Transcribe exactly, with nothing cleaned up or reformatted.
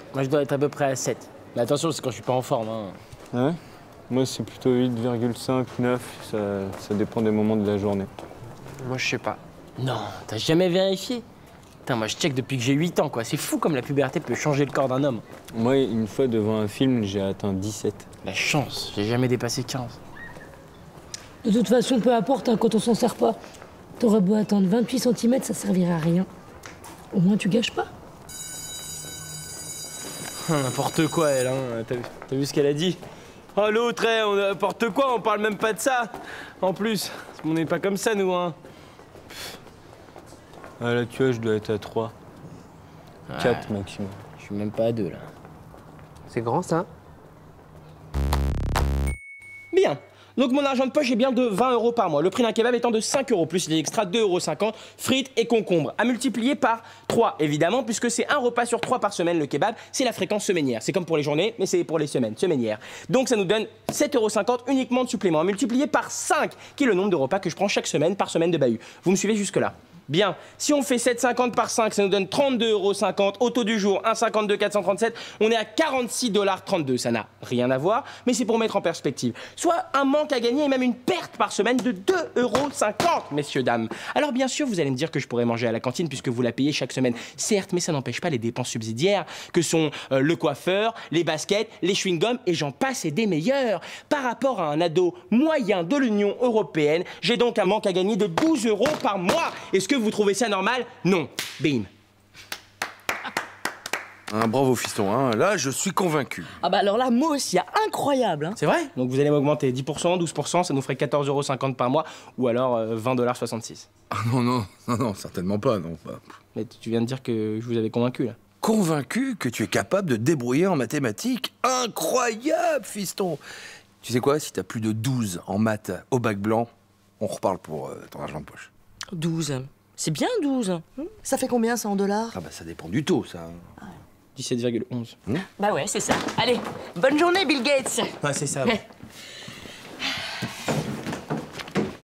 Moi, je dois être à peu près à sept. Mais attention, c'est quand je suis pas en forme. Hein. Ah ouais? Moi, c'est plutôt huit virgule cinq, neuf. Ça, ça dépend des moments de la journée. Moi, je sais pas. Non, t'as jamais vérifié? Putain, moi, je check depuis que j'ai huit ans, quoi. C'est fou comme la puberté peut changer le corps d'un homme. Moi, une fois, devant un film, j'ai atteint dix-sept. La chance, j'ai jamais dépassé quinze. De toute façon, peu importe, hein, quand on s'en sert pas. T'aurais beau attendre vingt-huit centimètres, ça servira à rien. Au moins, tu gâches pas. N'importe quoi, elle, hein. T'as vu, t'as vu ce qu'elle a dit? Oh, l'autre, eh, on n'importe quoi, on parle même pas de ça. En plus, on n'est pas comme ça, nous, hein. Ah, là, tu vois, je dois être à trois. Ouais. quatre maximum. Je suis même pas à deux, là. C'est grand, ça? Bien. Donc mon argent de poche est bien de vingt euros par mois. Le prix d'un kebab étant de cinq euros, plus les extras deux euros cinquante, frites et concombres. À multiplier par trois, évidemment, puisque c'est un repas sur trois par semaine, le kebab. C'est la fréquence semainière. C'est comme pour les journées, mais c'est pour les semaines, semainières. Donc ça nous donne sept euros cinquante uniquement de supplément. À multiplier par cinq, qui est le nombre de repas que je prends chaque semaine par semaine de bahut. Vous me suivez jusque-là? Bien, si on fait sept cinquante par cinq, ça nous donne trente-deux euros cinquante. Au taux du jour, un virgule cinquante-deux quatre cent trente-sept. On est à quarante-six dollars trente-deux. Ça n'a rien à voir, mais c'est pour mettre en perspective. Soit un manque à gagner et même une perte par semaine de deux euros cinquante, messieurs, dames. Alors bien sûr, vous allez me dire que je pourrais manger à la cantine puisque vous la payez chaque semaine. Certes, mais ça n'empêche pas les dépenses subsidiaires que sont euh, le coiffeur, les baskets, les chewing-gums et j'en passe et des meilleurs. Par rapport à un ado moyen de l'Union européenne, j'ai donc un manque à gagner de douze euros par mois. Est-ce que vous trouvez ça normal? Non. Bim. Hein, bravo, fiston. Hein. Là, je suis convaincu. Ah bah alors là, moi aussi, incroyable. Hein. C'est vrai? Donc vous allez m'augmenter dix pour cent, douze pour cent, ça nous ferait quatorze euros cinquante par mois, ou alors euh, vingt dollars soixante-six. Ah non, non, non, non, certainement pas, non. Mais tu viens de dire que je vous avais convaincu, là. Convaincu que tu es capable de te débrouiller en mathématiques? Incroyable, fiston. Tu sais quoi? Si t'as plus de douze en maths au bac blanc, on reparle pour euh, ton argent de poche. douze. C'est bien douze. Ça fait combien ça en dollars? Ah bah ça dépend du taux, ça. dix-sept virgule onze. Bah ouais, c'est ça. Allez, bonne journée, Bill Gates. Ouais, c'est ça. Ouais.